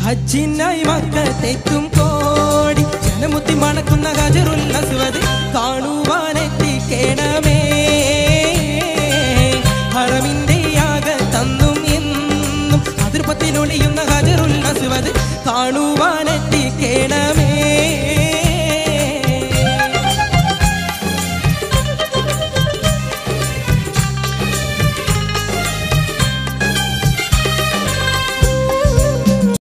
ഹജ്ജിനായി മക്കത്തെത്തും കോടി ജനമുത്തി മണക്കുന്ന ഹജറുൽ അസ്വദ് കാണുവാനെത്തിക്കേണമേ. ഹറമിന്റെ യാഗത്തന്നും എന്നും അതിർപ്പത്തിലൊളിയുന്ന ഹജറുൽ അസ്വദ് കാണുവാൻ